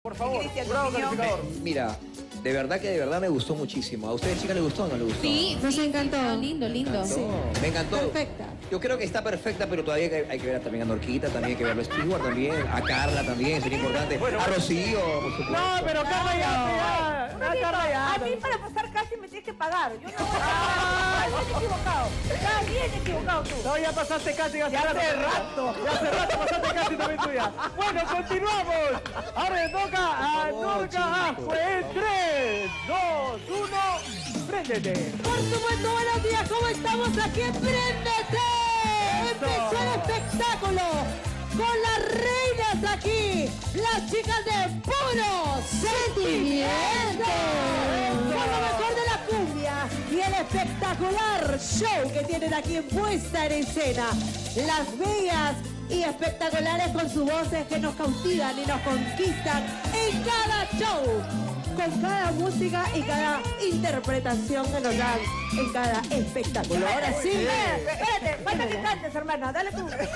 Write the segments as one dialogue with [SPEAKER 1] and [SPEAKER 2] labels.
[SPEAKER 1] Por favor,
[SPEAKER 2] Cristian,
[SPEAKER 1] jurado
[SPEAKER 2] opinión.
[SPEAKER 1] calificador.
[SPEAKER 3] Mira, de verdad me gustó muchísimo. ¿A ustedes, chicas, les gustó o no les gustó?
[SPEAKER 4] Sí, nos encantó.
[SPEAKER 5] Lindo, lindo.
[SPEAKER 3] Me encantó.
[SPEAKER 4] Perfecta.
[SPEAKER 3] Yo creo que está perfecta, pero todavía hay que ver también a Norquita, también hay que ver a Stewart también, a Carla también, sería importante.
[SPEAKER 1] Bueno,
[SPEAKER 3] a Rocío, por supuesto.
[SPEAKER 1] No, pero Carla ya. Carla ya.
[SPEAKER 2] A mí para pasar casi me tienes que pagar. Yo no voy a pagar. Estás equivocado. Estás bien equivocado tú.
[SPEAKER 1] No, ya pasaste casi hace rato. Ya hace rato pasaste casi también tuya. Bueno, continuamos. Ahora le toca a Norca Ajue en 3, 2, 1. ¡Préndete!
[SPEAKER 4] Por supuesto, buenos días, ¿cómo estamos aquí en Préndete? Empezó el espectáculo con las reinas aquí, las chicas de puro sentimiento. Con lo mejor de la cumbia y el espectacular show que tienen aquí puesta en escena. Las bellas y espectaculares con sus voces que nos cautivan y nos conquistan en cada show, con cada música y cada interpretación que nos dan en cada espectáculo. Ahora sí.
[SPEAKER 2] Espérate, falta que cantes, hermana. Dale tú. Dale.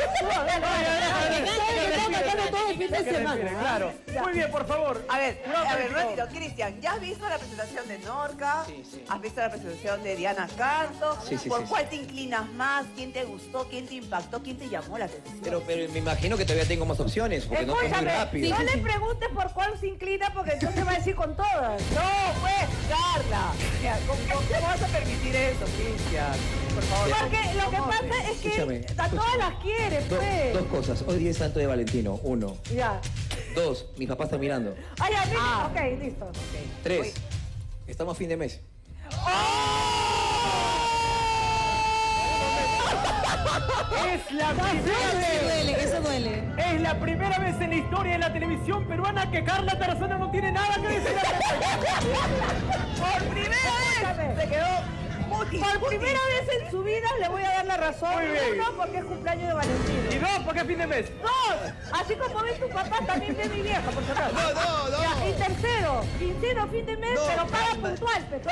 [SPEAKER 4] Todo el fin de semana.
[SPEAKER 1] Claro. Muy bien, por favor.
[SPEAKER 2] A ver, un ratito. Cristian, ¿ya has visto la presentación de Norca?
[SPEAKER 3] Sí, sí.
[SPEAKER 2] ¿Has visto la presentación de Diana Canto?
[SPEAKER 3] Sí, sí,
[SPEAKER 2] ¿Por
[SPEAKER 3] sí,
[SPEAKER 2] cuál te inclinas más? ¿Quién te gustó? ¿Quién te impactó? ¿Quién te llamó la atención?
[SPEAKER 3] Pero me imagino que todavía tengo más opciones, porque no fue muy rápido.
[SPEAKER 2] no le preguntes por cuál se inclina porque entonces va a decir con todas. No, pues, Carla. Mira, ¿cómo vas a permitir eso, Cristian? Por favor. Porque lo que pasa es que
[SPEAKER 3] Escúchame,
[SPEAKER 2] a todas las quiere, pues.
[SPEAKER 3] Dos cosas. Hoy día es Santo de Valentino. 1.
[SPEAKER 2] Ya.
[SPEAKER 3] 2. Mi papá está mirando.
[SPEAKER 2] Ah, ya, mira. Ok, listo.
[SPEAKER 3] 3. Estamos a fin de mes.
[SPEAKER 1] Es la primera vez.
[SPEAKER 4] Duele, que eso duele.
[SPEAKER 1] Es la primera vez en la historia de la televisión peruana que Carla Tarazona no tiene nada que decir.
[SPEAKER 2] Por primera vez se quedó muti. Por primera vez en su vida le voy a dar la razón.
[SPEAKER 1] Muy bien.
[SPEAKER 2] Uno, porque es cumpleaños de Valentino.
[SPEAKER 1] Y 2, porque es fin de mes.
[SPEAKER 2] Dos, así como ves tu papá, también ve mi vieja, por si acaso.
[SPEAKER 3] No.
[SPEAKER 2] Ya, y tercero, quinceno, fin de mes,
[SPEAKER 3] No,
[SPEAKER 2] pero paga
[SPEAKER 3] calma.
[SPEAKER 2] puntual, pero...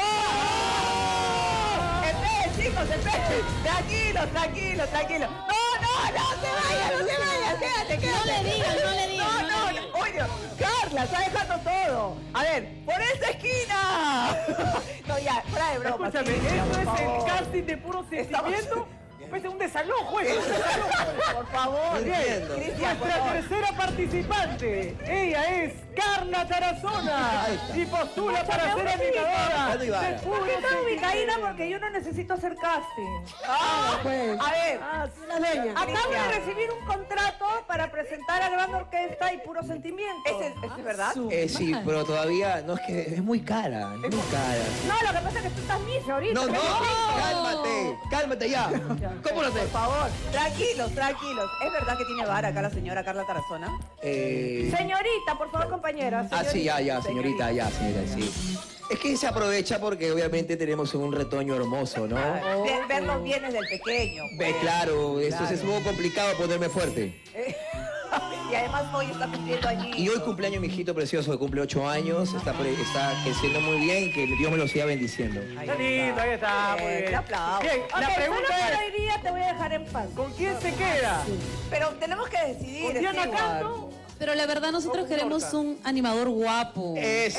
[SPEAKER 2] Esperen, chicos, esperen. Tranquilos. No se vayan, quédate.
[SPEAKER 4] No le digas.
[SPEAKER 2] No. Oye, Carla, está dejando todo. A ver, por esa esquina. No, ya, fuera de broma.
[SPEAKER 1] Escúchame,
[SPEAKER 2] Cristian,
[SPEAKER 1] ¿esto
[SPEAKER 2] por
[SPEAKER 1] es
[SPEAKER 2] favor.
[SPEAKER 1] el casting de puro sentimiento? Pues es un desalojo, eso.
[SPEAKER 2] Por favor,
[SPEAKER 3] No entiendo.
[SPEAKER 2] Cristian, por
[SPEAKER 1] Nuestra
[SPEAKER 2] favor.
[SPEAKER 1] tercera participante, ella es Carla Tarazona
[SPEAKER 3] Ahí está.
[SPEAKER 1] y postula para ser
[SPEAKER 2] Escúchame,
[SPEAKER 1] animadora
[SPEAKER 3] Aldo Ibarra.
[SPEAKER 1] de puro
[SPEAKER 2] ¿Por qué estás ubicadita?
[SPEAKER 1] sentimiento.
[SPEAKER 2] Porque yo no necesito hacer casting. A ver,
[SPEAKER 4] La dueña.
[SPEAKER 2] acabo de recibir un contrato para presentar a Gran Orquesta y Puro Sentimiento. ¿Ese es verdad?
[SPEAKER 3] Sí, pero todavía no es que es muy cara. Es muy cara.
[SPEAKER 2] No, lo que pasa es que tú estás misa ahorita.
[SPEAKER 3] No,
[SPEAKER 2] ¿Qué momento?
[SPEAKER 3] cálmate ya. ¿Cómo lo sé?
[SPEAKER 2] Por favor, tranquilos. ¿Es verdad que tiene vara acá la señora Carla Tarazona? Señorita, por favor, compañera.
[SPEAKER 3] Sí, señorita, sí. Es que se aprovecha porque obviamente tenemos un retoño hermoso, ¿no?
[SPEAKER 2] De ver los bienes del pequeño.
[SPEAKER 3] Ve, claro, eso es un poco complicado ponerme fuerte.
[SPEAKER 2] Y además hoy está cumpliendo allí.
[SPEAKER 3] Y hoy cumpleaños mi hijito precioso que cumple 8 años, está creciendo muy bien, que Dios me lo siga bendiciendo.
[SPEAKER 1] Está lindo, ahí está, muy bien.
[SPEAKER 2] Te aplaudo.
[SPEAKER 1] Bien, la
[SPEAKER 2] Ok,
[SPEAKER 1] pregunta
[SPEAKER 2] solo por
[SPEAKER 1] es,
[SPEAKER 2] hoy día te voy a dejar en paz.
[SPEAKER 1] ¿con quién se queda?
[SPEAKER 2] Pero tenemos que decidir.
[SPEAKER 1] ¿Con Diana
[SPEAKER 2] Stewart.
[SPEAKER 1] Canto?
[SPEAKER 5] Pero la verdad nosotros queremos un animador guapo.
[SPEAKER 3] Eso.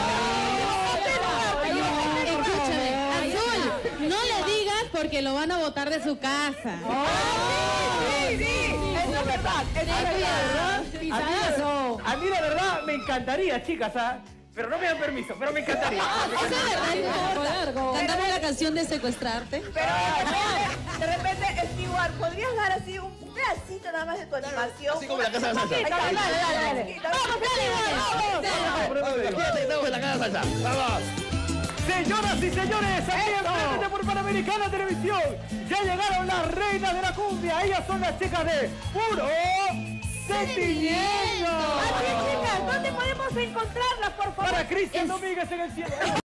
[SPEAKER 5] Escúchame, Azul, no le digas porque lo van a botar de su casa.
[SPEAKER 2] Sí, eso es verdad. Eso es verdad.
[SPEAKER 1] A mí la verdad me encantaría, chicas, ¿ah? Pero no me dan permiso, pero me encantaría.
[SPEAKER 5] Eso es verdad. Cantamos la canción de secuestrarte.
[SPEAKER 2] Pero de repente, Stewart, ¿podrías dar así un pedacito nada más de tu animación?
[SPEAKER 3] Así como la casa de la salsa.
[SPEAKER 2] Ahí está, dale. Vamos.
[SPEAKER 3] Imagínate que estamos en la casa de la salsa. Vamos.
[SPEAKER 1] Señoras y señores, aquí en Frente por Panamericana Televisión, ya llegaron las reinas de la cumbia. Ellas son las chicas de Puro Sentimiento.
[SPEAKER 2] Así, chicas, ¿dónde podemos encontrarlas, por favor?
[SPEAKER 1] Para Cristian Domínguez en el cielo.